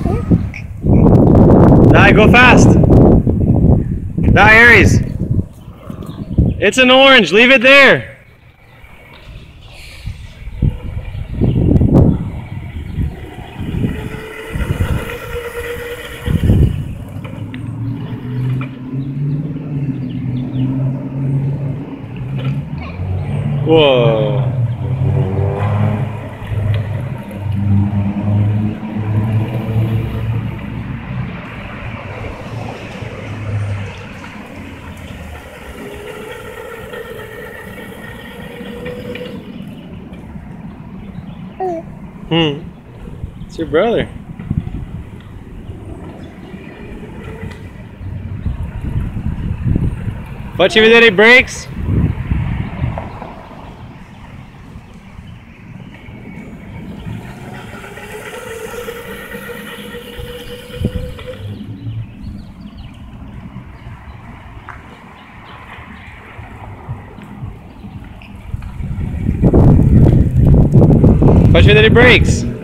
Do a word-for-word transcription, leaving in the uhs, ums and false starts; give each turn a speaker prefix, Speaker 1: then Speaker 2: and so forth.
Speaker 1: Die, go fast. Die, Aries. It's an orange, leave it there. Whoa. Hmm. It's your brother. Pode ver ele breaks. Pode ver ele breaks.